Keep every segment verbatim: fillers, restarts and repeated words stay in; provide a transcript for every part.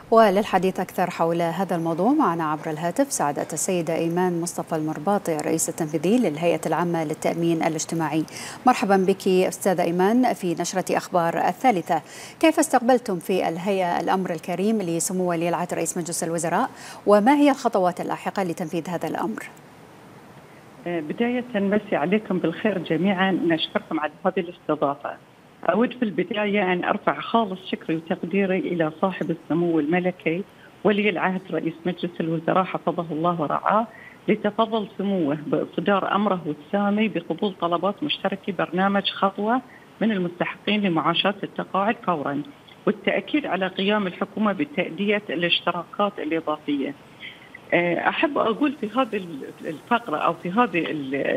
وللحديث أكثر حول هذا الموضوع معنا عبر الهاتف سعادة السيدة إيمان مصطفى المرباطي الرئيس التنفيذي للهيئة العامة للتأمين الاجتماعي. مرحبا بك أستاذة إيمان في نشرة أخبار الثالثة. كيف استقبلتم في الهيئة الأمر الكريم لسمو ولي العهد رئيس مجلس الوزراء، وما هي الخطوات اللاحقة لتنفيذ هذا الأمر؟ بداية مسي عليكم بالخير جميعا، نشكركم على هذه الاستضافة. أود في البداية أن أرفع خالص شكري وتقديري إلى صاحب السمو الملكي ولي العهد رئيس مجلس الوزراء حفظه الله ورعاه، لتفضل سموه بإصدار أمره السامي بقبول طلبات مشتركة برنامج خطوة من المستحقين لمعاشات التقاعد فورا، والتأكيد على قيام الحكومة بتأدية الاشتراكات الإضافية. أحب أقول في هذه الفقرة أو في هذه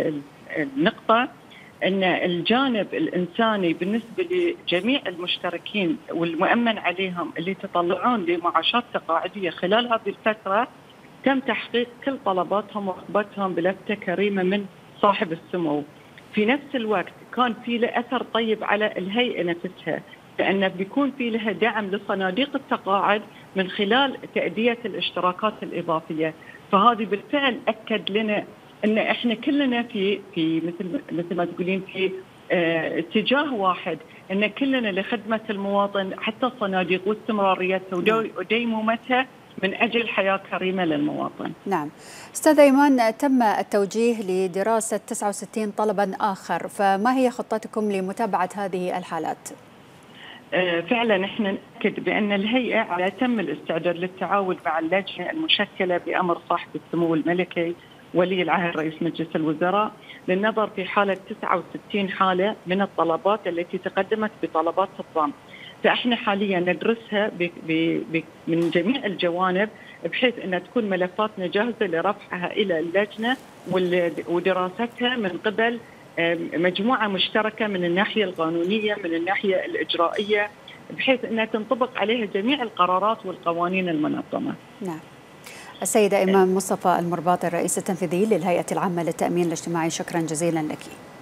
النقطة أن الجانب الإنساني بالنسبة لجميع المشتركين والمؤمن عليهم اللي يتطلعون لمعاشات تقاعدية خلال هذه الفترة تم تحقيق كل طلباتهم ورغبتهم بلفتة كريمة من صاحب السمو. في نفس الوقت كان في له أثر طيب على الهيئة نفسها، لأنه بيكون في لها دعم لصناديق التقاعد من خلال تأدية الاشتراكات الإضافية. فهذه بالفعل أكد لنا أن إحنا كلنا في في مثل مثل ما تقولين في اه اتجاه واحد، أن كلنا لخدمة المواطن حتى الصناديق واستمراريتها وديمومتها من أجل حياة كريمة للمواطن. نعم. أستاذة إيمان، تم التوجيه لدراسة تسعة وستين طلبا آخر، فما هي خطتكم لمتابعة هذه الحالات؟ فعلا احنا نأكد بأن الهيئة على تم الاستعداد للتعاون مع اللجنة المشكلة بأمر صاحب السمو الملكي ولي العهد رئيس مجلس الوزراء للنظر في حالة تسعة وستين حالة من الطلبات التي تقدمت بطلبات الضم. فاحنا حاليا ندرسها ب ب من جميع الجوانب بحيث أن تكون ملفاتنا جاهزة لرفعها إلى اللجنة ودراستها من قبل مجموعة مشتركة من الناحية القانونية من الناحية الإجرائية، بحيث أنها تنطبق عليها جميع القرارات والقوانين المنظمة. نعم. السيدة إيمان مصطفى المرباطي الرئيس التنفيذي للهيئة العامة للتأمين الاجتماعي، شكرا جزيلا لك.